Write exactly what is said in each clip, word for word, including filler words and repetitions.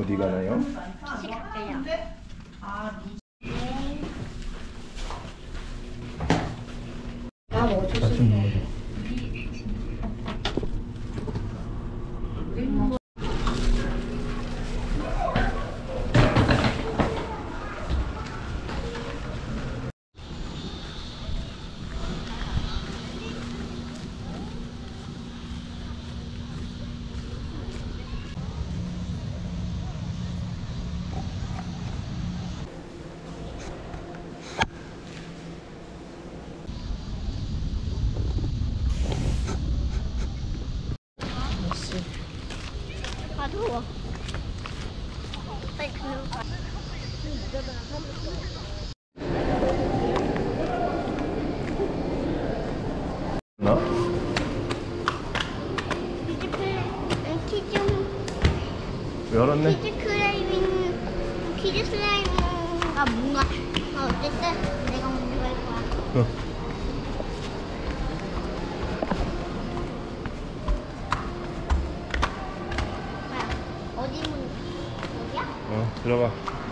어디 가나요? 같이 갈게요. 아, 뭐 좋습니다. 아, 더워. 빨리 그냥 가. 나? 키즈 플레이, 키즈, 열었네? 키즈 클라이밍, 키즈 슬라임가 뭔가, 아, 어쨌든 내가 먼저 갈 거야. 어. 어디 문, 여기야? 어, 들어가.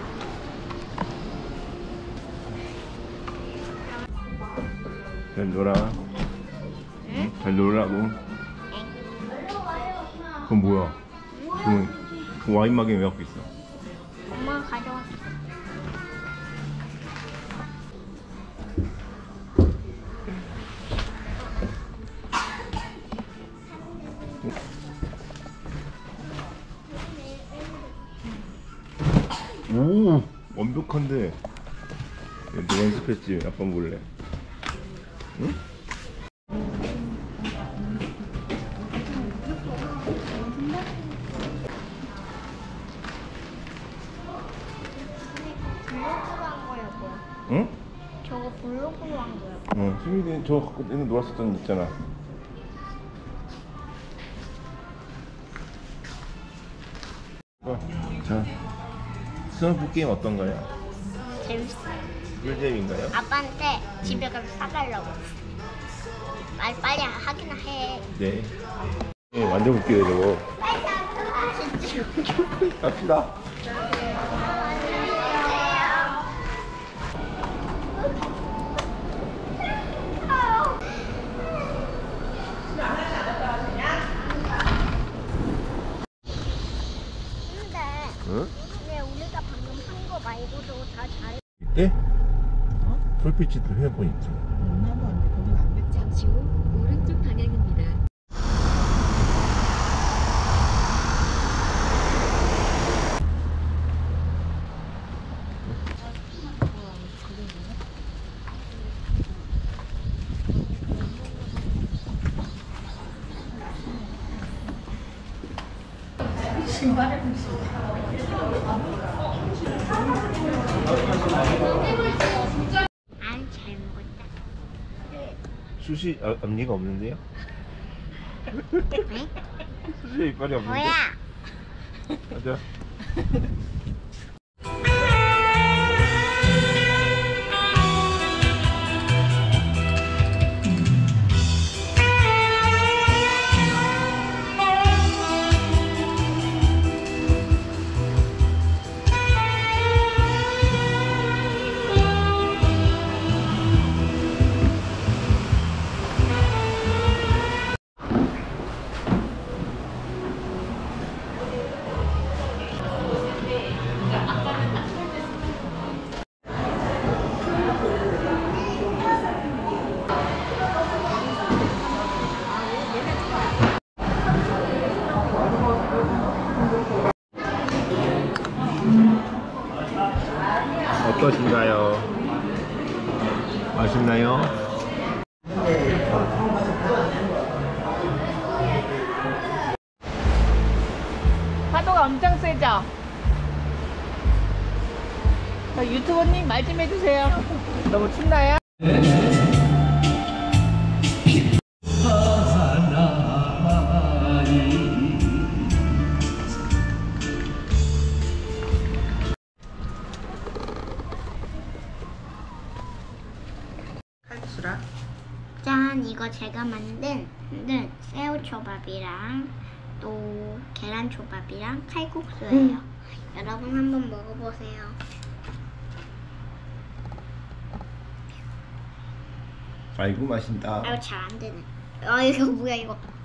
잘 놀아. 응? 잘 놀라고. 응? 그건 뭐야? 그건 그 와인막에 왜 갖고 있어? 엄마가 가져왔어. 오, 완벽한데. 너 연습했지? 아빠 몰래. 응? 블로그로 한 거야, 뭐야? 응? 저거 블로그로 한 거야. 어, 수민이 저 갖고 옛날 놀았었던 데 있잖아. 어, 자, 스노프 게임 어떤가요? 재밌어요. 꿀잼인가요? 아빠한테 집에 가서 사달라고. 말 빨리 하긴 해. 네. 네, 만져볼게요, 저거. 진짜. 갑시다. 근데 응? 왜 우리가 방금 한 거 말고도 다 잘. 이때? 어? 불빛이 또 휴대폰 있지. 잠시 후 오른쪽 방향입니다. 신발을 안 잘 먹었다. 수시 아, 앞니가 없는데요? 네? 수시 이빨이 없는데? 뭐야? 가자. 어떠신가요? 맛있나요? 파도가 엄청 세죠? 자, 유튜버님 말 좀 해주세요. 너무 춥나요? 칼국수랑 짠, 이거 제가 만든 만든 새우초밥이랑 또 계란초밥이랑 칼국수예요. 여러분 한번 먹어보세요. 아이고 맛있다. 아유 잘 안 되네. 아 이거 뭐야 이거.